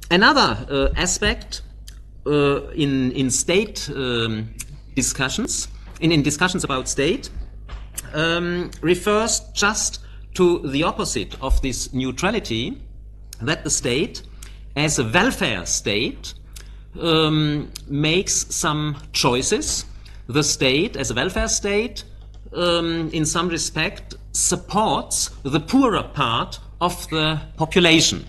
Another aspect in state discussions, in discussions about state, refers just to the opposite of this neutrality, that the state, as a welfare state, makes some choices. The state, as a welfare state, in some respect, supports the poorer part of the population.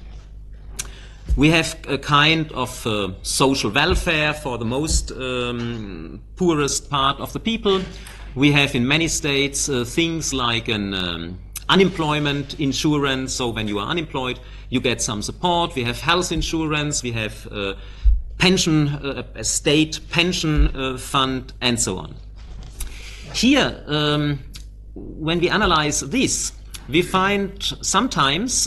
We have a kind of social welfare for the most poorest part of the people. We have in many states things like an unemployment insurance, so when you are unemployed you get some support. We have health insurance, we have pension, a state pension fund, and so on. Here, when we analyze this, we find sometimes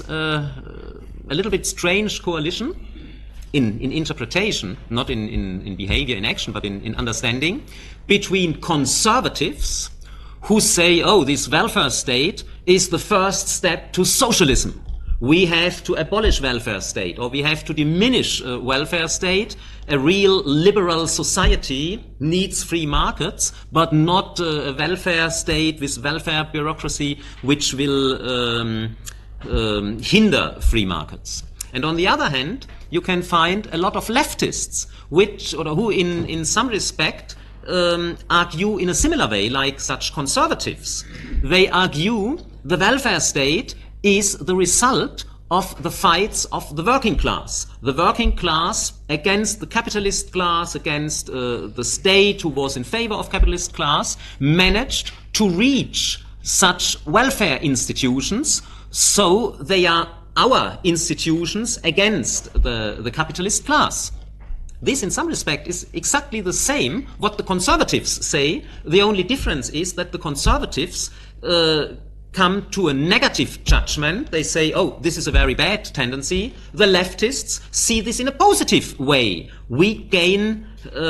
a little bit strange coalition in interpretation, not in behavior, in action, but in understanding, between conservatives who say, oh, this welfare state is the first step to socialism. We have to abolish welfare state, or we have to diminish welfare state. A real liberal society needs free markets, but not a welfare state with welfare bureaucracy which will hinder free markets. And on the other hand, you can find a lot of leftists who in some respect argue in a similar way, like such conservatives. They argue the welfare state is the result of the fights of the working class. The working class against the capitalist class, against the state who was in favor of capitalist class, managed to reach such welfare institutions, so they are our institutions against the capitalist class. This, in some respect, is exactly the same what the conservatives say. The only difference is that the conservatives come to a negative judgment. They say, oh, this is a very bad tendency. The leftists see this in a positive way. We gain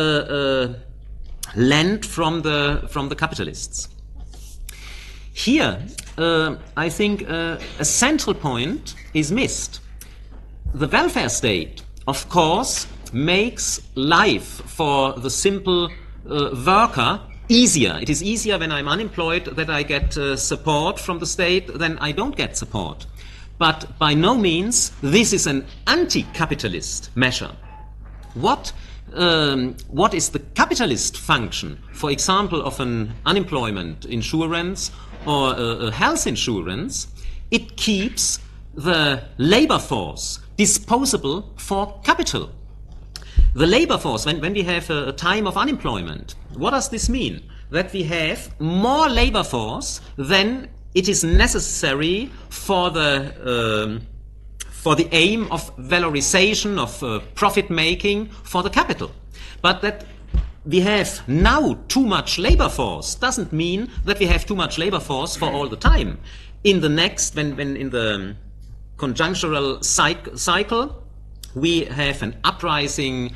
land from the capitalists. Here, I think a central point is missed. The welfare state, of course, makes life for the simple worker easier. It is easier when I'm unemployed that I get support from the state than I don't get support. But by no means this is an anti-capitalist measure. What is the capitalist function, for example, of an unemployment insurance or a health insurance? It keeps the labor force disposable for capital. The labor force, when we have a time of unemployment, what does this mean? That we have more labor force than it is necessary for the aim of valorization, of profit making for the capital. But that we have now too much labor force doesn't mean that we have too much labor force for all the time. In the next, when in the conjunctural cycle, we have an uprising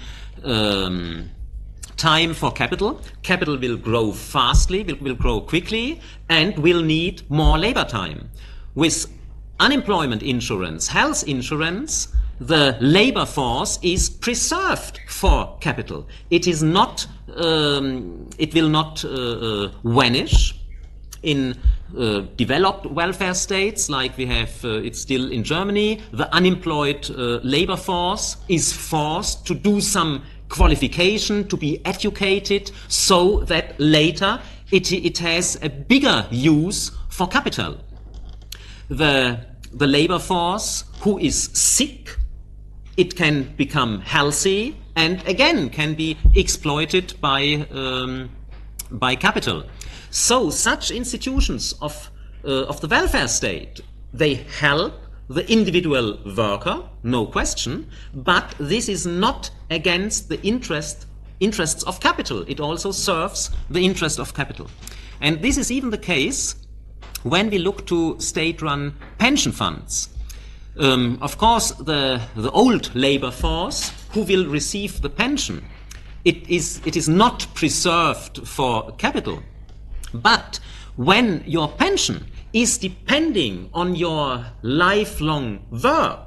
time for capital. Capital will grow fastly, will grow quickly, and will need more labor time. With unemployment insurance, health insurance, the labor force is preserved for capital. It is not, it will not vanish. In developed welfare states, like we have it's still in Germany, the unemployed labor force is forced to do some qualification, to be educated, so that later it has a bigger use for capital. The labor force who is sick, it can become healthy and again can be exploited by capital. So such institutions of the welfare state, they help the individual worker, no question, but this is not against the interests of capital. It also serves the interest of capital. And this is even the case when we look to state-run pension funds. Of course, the old labor force who will receive the pension, it is not preserved for capital. But when your pension is depending on your lifelong work,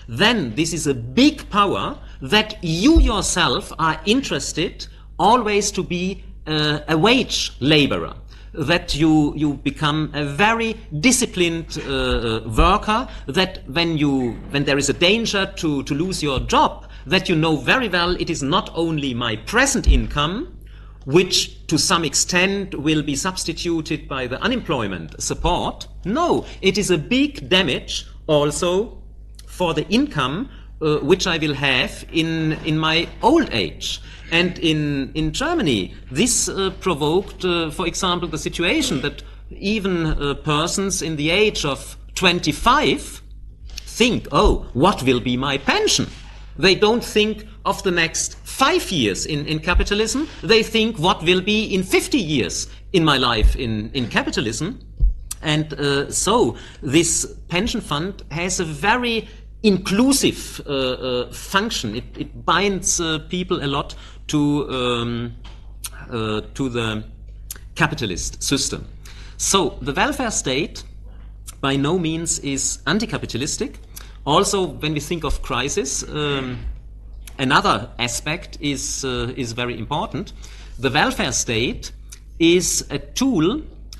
then this is a big power that you yourself are interested always to be a wage laborer, that you become a very disciplined worker, that when there is a danger to lose your job, that you know very well it is not only my present income, which to some extent will be substituted by the unemployment support. No, it is a big damage also for the income which I will have in my old age. And in Germany, this provoked, for example, the situation that even persons in the age of 25 think, oh, what will be my pension? They don't think of the next 5 years in capitalism. They think what will be in 50 years in my life in capitalism. And so this pension fund has a very inclusive function. It binds people a lot to the capitalist system. So the welfare state by no means is anti-capitalistic. Also, when we think of crisis, another aspect is very important. The welfare state is a tool,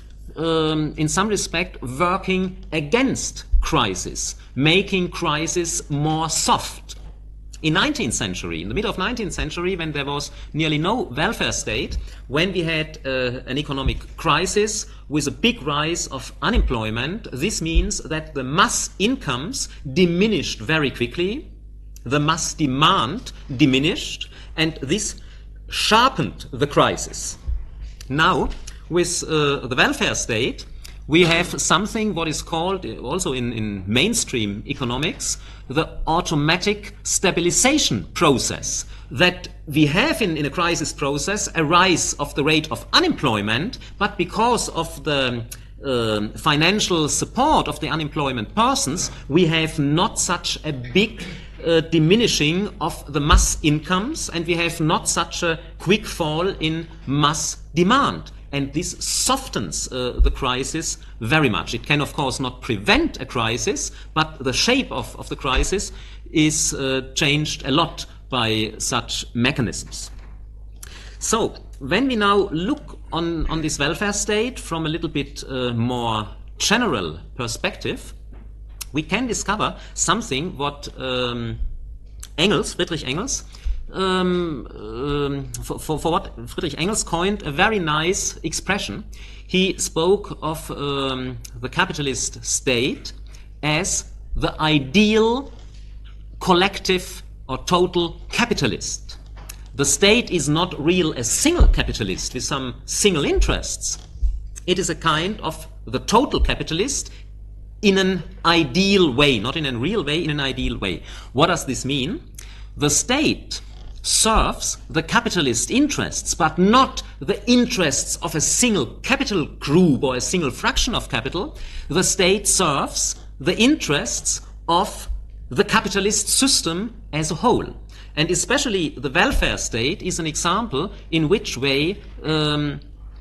in some respect, working against crisis, making crisis more soft. In 19th century, in the middle of 19th century, when there was nearly no welfare state, when we had an economic crisis with a big rise of unemployment, this means that the mass incomes diminished very quickly, the mass demand diminished, and this sharpened the crisis. Now, with the welfare state, we have something what is called, also in mainstream economics, the automatic stabilization process. That we have in a crisis process a rise of the rate of unemployment, but because of the financial support of the unemployment persons, we have not such a big diminishing of the mass incomes, and we have not such a quick fall in mass demand. And this softens the crisis very much. It can, of course, not prevent a crisis, but the shape of the crisis is changed a lot by such mechanisms. So, when we now look on this welfare state from a little bit more general perspective, we can discover something what Friedrich Engels, for what Friedrich Engels coined a very nice expression. He spoke of the capitalist state as the ideal collective or total capitalist. The state is not real a single capitalist with some single interests. It is a kind of the total capitalist in an ideal way, not in a real way, in an ideal way. What does this mean? The state serves the capitalist interests, but not the interests of a single capital group or a single fraction of capital. The state serves the interests of the capitalist system as a whole. And especially the welfare state is an example in which way the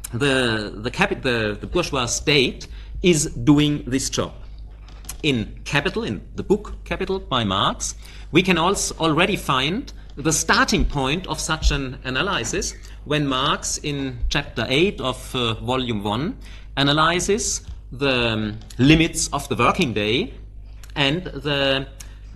bourgeois state is doing this job. In Capital, in the book Capital by Marx, we can also already find the starting point of such an analysis when Marx in chapter 8 of volume 1 analyzes the limits of the working day and the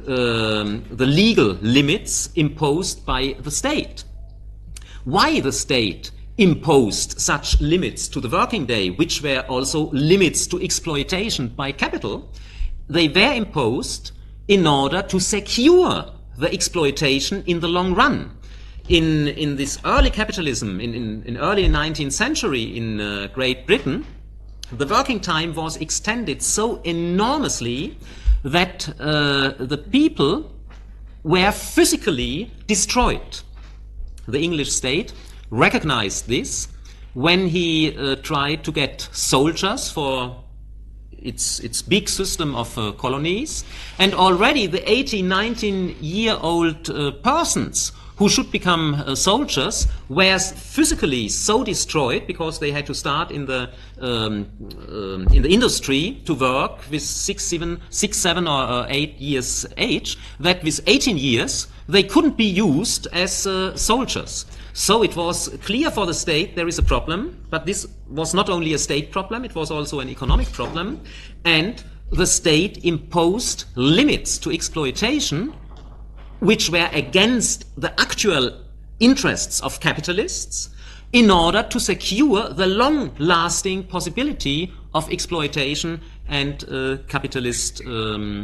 legal limits imposed by the state. Why the state imposed such limits to the working day, which were also limits to exploitation by capital? They were imposed in order to secure the exploitation in the long run. In this early capitalism, in early 19th century in Great Britain, the working time was extended so enormously that the people were physically destroyed. The English state recognized this when he tried to get soldiers for its big system of colonies, and already the 18, 19-year-old persons who should become soldiers were physically so destroyed because they had to start in the industry to work with 6, 7, or 8 years age, that with 18 years they couldn't be used as soldiers. So it was clear for the state there is a problem, but this was not only a state problem, it was also an economic problem, and the state imposed limits to exploitation which were against the actual interests of capitalists in order to secure the long-lasting possibility of exploitation and capitalist rule,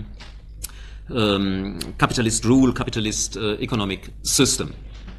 capitalist economic system.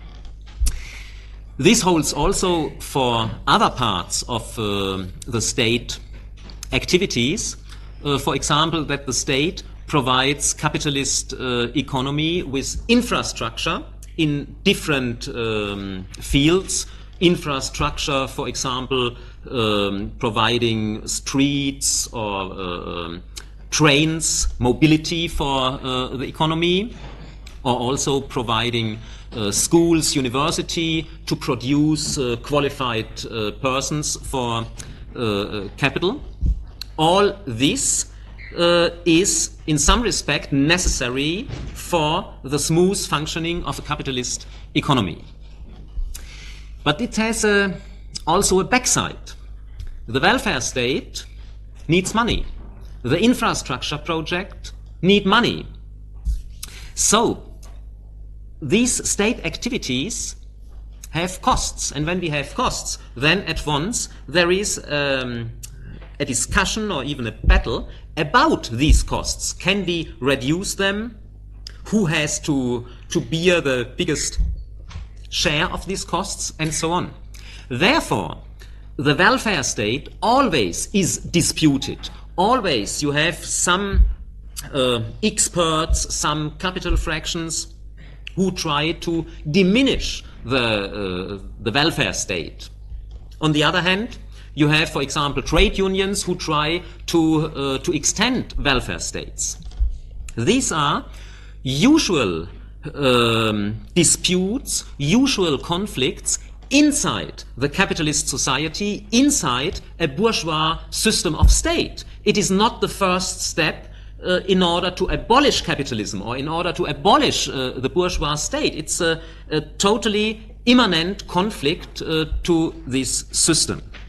This holds also for other parts of the state activities. For example, that the state provides capitalist economy with infrastructure in different fields. Infrastructure, for example, providing streets or trains, mobility for the economy, or also providing schools, university to produce qualified persons for capital. All this is in some respect necessary for the smooth functioning of a capitalist economy. But it has also a backside. The welfare state needs money. The infrastructure project need money. So these state activities have costs, and when we have costs, then at once there is a discussion or even a battle about these costs. Can we reduce them? Who has to bear the biggest share of these costs, and so on. Therefore, the welfare state always is disputed. Always you have some experts, some capital fractions who try to diminish the welfare state. On the other hand, you have, for example, trade unions who try to extend welfare states. These are usual disputes, usual conflicts inside the capitalist society, inside a bourgeois system of state. It is not the first step in order to abolish capitalism or in order to abolish the bourgeois state. It's a totally immanent conflict to this system.